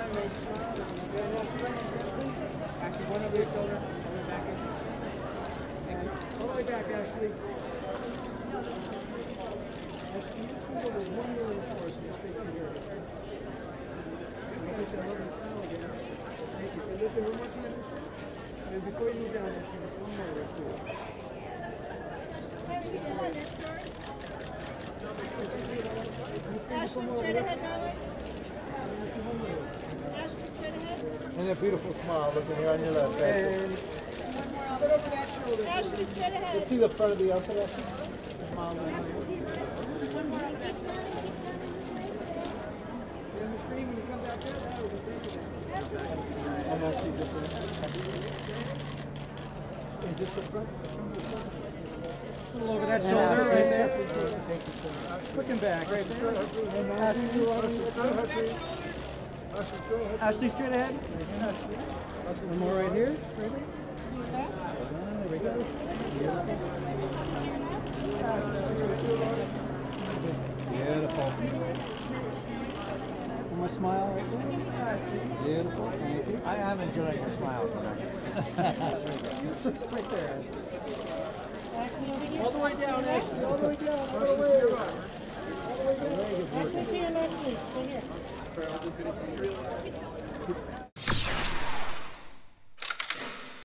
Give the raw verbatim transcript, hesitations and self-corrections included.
nice smile. Actually, one over your shoulder. All the way back. And all the way back, Ashley. That's beautiful. There's one million stores in this space here. Look at that lovely smile again. Thank you. And listen, we're watching this. And before you move down, let's give us one more right through. Ashley, straight ahead, darling. Ashley, straight ahead. And a beautiful smile looking here on your left. And One more put over that shoulder. Ashley, straight ahead. You see the front of the outfit, Ashley? Smile. One more on that shoulder. And the screen, when you come back there, that was a big one. I'm actually just in. Is this the front? A little over that shoulder right there. Thank you so much. Looking back right there. Ashley, straight ahead. One more right here. Straight ahead. There we go. Beautiful. One more smile right there. Beautiful. Thank you. I am enjoying your smile tonight. Right there. Ashley, over here. All the way down, Ashley. All the way down. All the way down. Ashley, to your left, please. Stay here.